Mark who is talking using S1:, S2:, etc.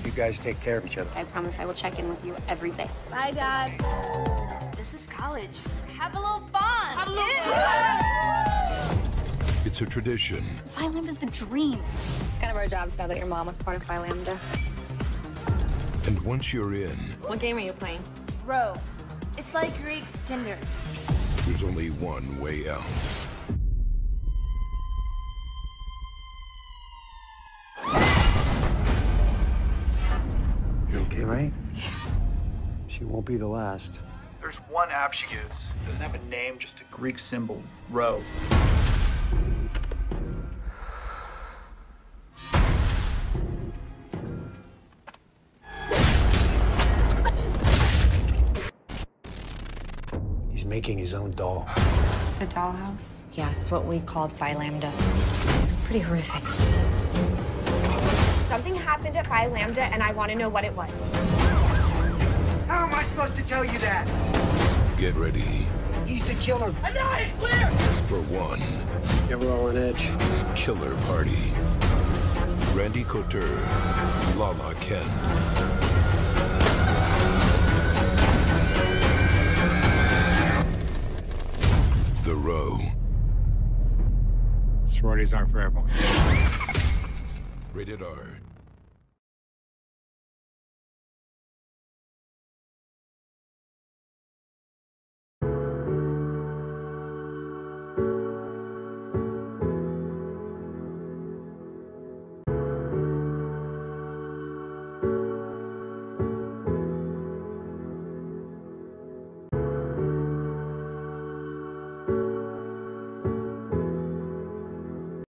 S1: You guys take care of each other.
S2: I promise I will check in with you every day. Bye, Dad. This is college. Have a little fun. Have a little fun.
S3: It's a tradition.
S2: Phi Lambda's the dream. It's kind of our jobs now that your mom was part of Phi Lambda.
S3: And once you're in,
S2: What game are you playing?
S4: Row. It's like Greek Tinder.
S3: there's only one way out.
S1: You okay, right? She won't be the last.
S5: There's one app she uses. Doesn't have a name, just a Greek symbol, row.
S1: He's making his own doll.
S2: The dollhouse?
S6: Yeah, it's what we called Phi Lambda. It's pretty horrific.
S7: Something happened at Phi Lambda, and I want to know what it was.
S5: How am I supposed to tell you that?
S3: Get ready
S1: He's the killer.
S5: I know, it's clear!
S3: for one
S1: Yeah, we're all on edge.
S3: killer party. Randy Couture, Lala Kent. The Row.
S1: Sororities aren't for everyone.
S3: Rated R.